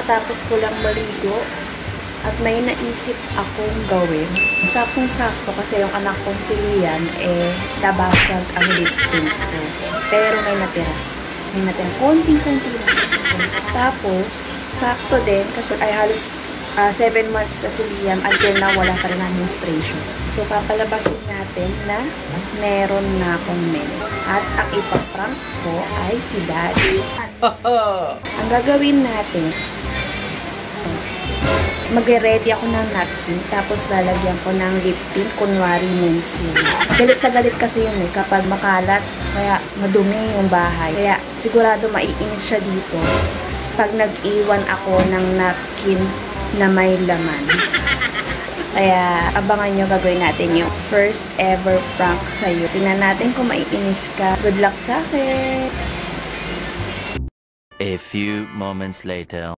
kakatapos ko lang maligo at may naisip akong gawin. Saktong-sakto kasi yung anak kong si Lian, nabasag ang lip tint ko. Pero may natira. May natira. Konting-konti lang. Tapos, sakto din kasi ay halos 7 months na si Liam until na wala pa rin ang menstruation. So, papalabasin natin na meron na akong mens. At ang ipaprank ko ay si Daddy. Ang gagawin natin, magre-ready ako ng napkin, tapos lalagyan ko ng lip tint, kunwari mens yun. Galit na galit kasi yun kapag makalat, kaya madumi yung bahay. Kaya sigurado maiinis siya dito pag nag-iwan ako ng napkin na may laman. Kaya abangan nyo, gagawin natin yung first ever prank sa'yo. Tingnan natin kung maiinis ka. Good luck sa akin! A few moments later.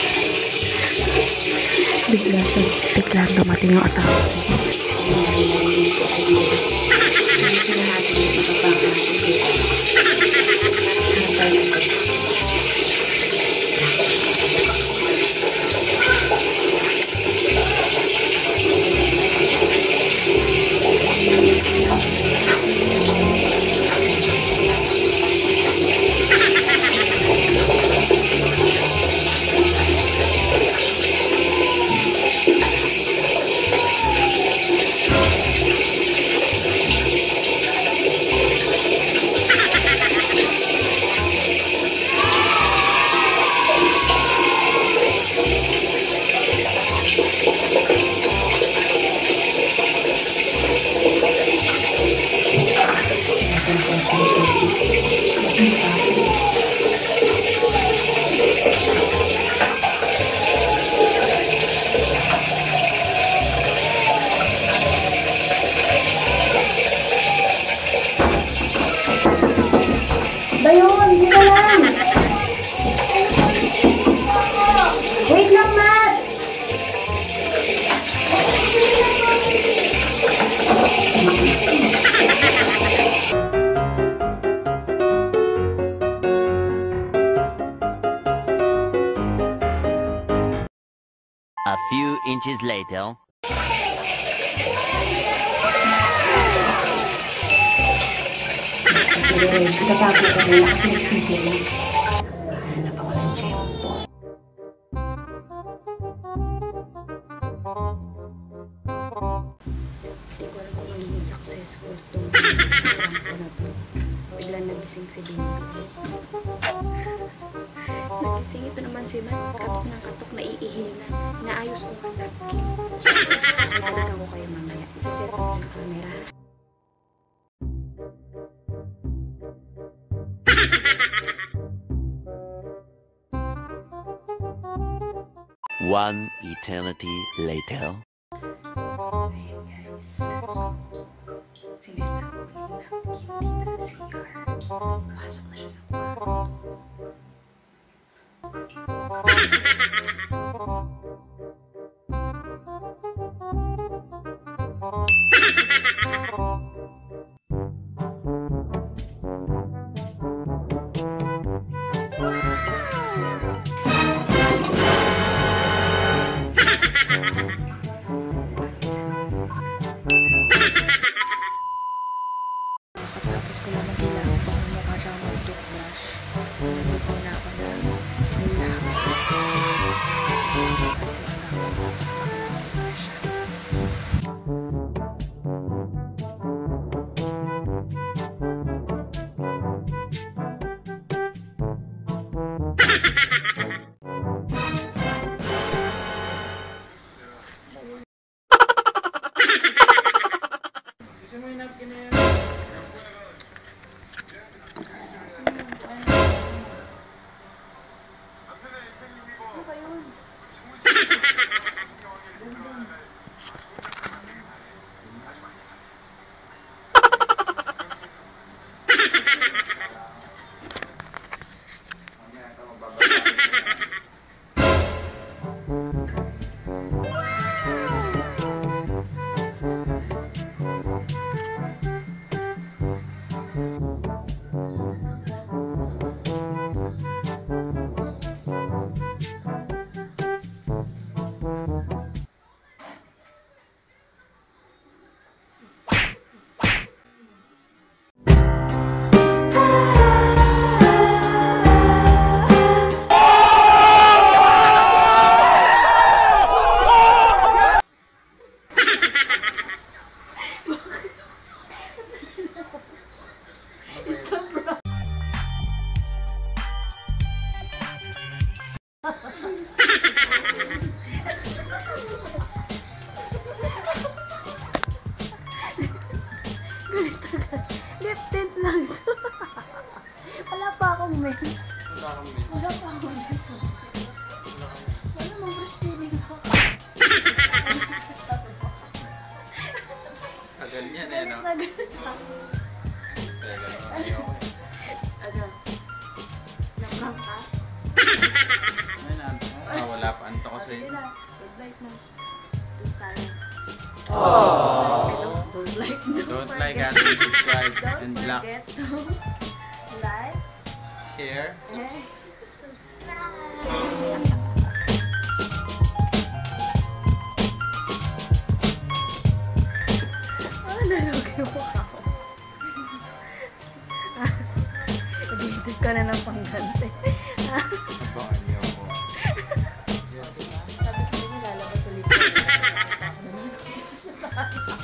Biglang dumating yung asawa ko. Bayon, dito lang. Wait lang, Matt. A few inches later. Ikatapo ko na kasi nagsisilis. Hanap ako ng tiyempo. Hindi ko alam kung magiging successful itong prank ko na to. Biglang nagising si Baby. Nagising ito naman si Matt. Katok ng katok, naiihina. Naayos ko ang napkin. Ibalikan ko kayo mamaya. Isaset ko ng camera. One eternity later. Ayan guys. Sineta ko na yung napkin dito sa CR. Pasok na siya sa kwarto. Tapos ko naman kilapos ng mukha siya mag-toothbrush. Nalito na ako na snacks. Kasi asawa ko, mas makalasip na siya. Gusto mo yung napkin na yan? Don't like, Don't like us, subscribe, and don't block, forget to like share. and nalog yung mukha ko. Nag-iisip ka na ng pangganti. Abangan niyo ako. Sabi ko, lalabas ulit.